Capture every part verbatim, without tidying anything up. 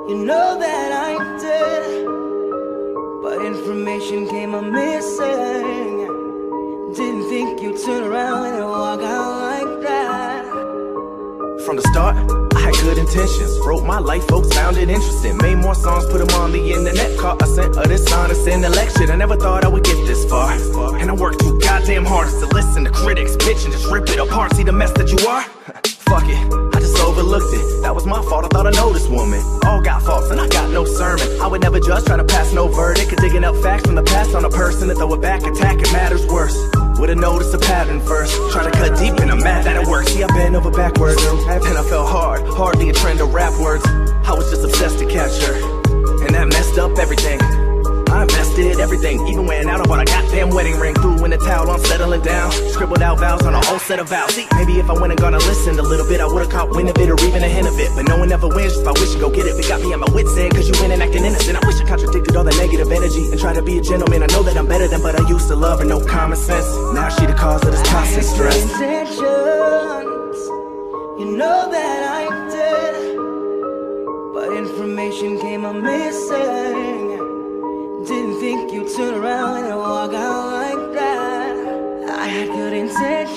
You know that I did, but information came a missing. Didn't think you'd turn around and walk out like that. From the start, I had good intentions. Wrote my life, folks found it interesting. Made more songs, put them on the internet. Caught a scent of this honest intellect. I never thought I would get this far. And I worked too goddamn hard to listen to critics bitch and just rip it apart. See the mess that you are? Fuck it, I just overlooked it. That was my fault, I thought I know this woman. All got faults and I got no sermon. I would never judge, try to pass no verdict. Digging up facts from the past on a person and throw it back, attack, it matters worse. Would've noticed a pattern first. Trying to cut deep and I'm mad that it works. See, I bent over backwards and I fell hard, hardly a trend of rap words. I was just obsessed to catch her, and that messed up everything. I invested everything, even went out and bought a goddamn wedding ring. Threw in the towel on settling down, scribbled out vows on a whole set of vows. See, maybe if I went and gone and listened a little bit, I would've caught wind of it or even a hint of it. But no one ever wins just by wishing go get it. It got me at my wit's end, cause you went and acting innocent. I wish I contradicted all the negative energy and tried to be a gentleman. I know that I'm better than, but I used to love her, no common sense. Now she the cause of this constant stress. Intentions, you know that I did, but information came a missing. Didn't think you'd turn around and walk out like that. I had good intentions,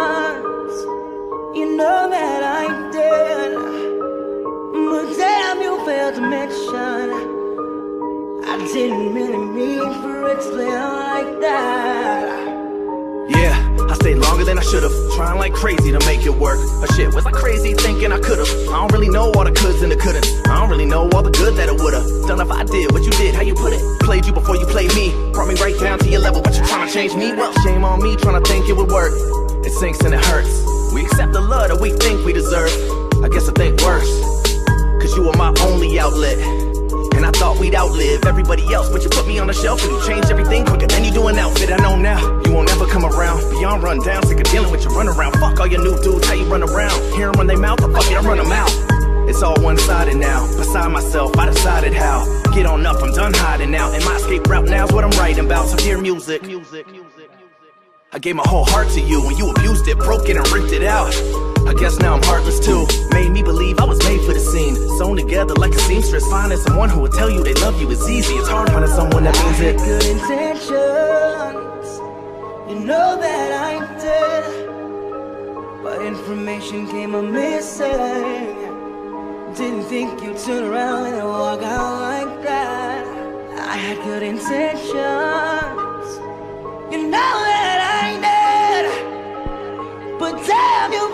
you know that I did, but damn, you failed to mention I didn't really mean for it to play out like that. Yeah, I stayed longer than I should've, trying like crazy to make it work. But shit, was I crazy thinking I could've? I don't really know all the coulds and the couldn'ts. I don't really know all the good that it would've done if I did what you did, how you put it. Played you before you played me, brought me right down to your level, but you're trying to change me. Well, shame on me trying to think it would work. It sinks and it hurts. We accept the love that we think we deserve. I guess I think worse, cause you were my only outlet, and I thought we'd outlive everybody else, but you put me on the shelf and you changed everything quicker than you do an outfit. I know now, you won't ever come around. Beyond run down, sick of dealing with your run around. Fuck all your new dudes, how you run around. Hear them run their mouth, or fuck it, I run them out. It's all one-sided now, beside myself, I decided how. Get on up, I'm done hiding now, and my escape route now's what I'm writing about. So hear music. I gave my whole heart to you, and you abused it, broke it, and ripped it out. I guess now I'm heartless too. Made me believe I was made for the scene, sewn together like a seamstress. Finding someone who will tell you they love you is easy. It's hard finding someone that means it. Good intentions, you know that I did, but information came a missing. Didn't think you'd turn around and walk out like that. I had good intentions, you know that I did, but damn, you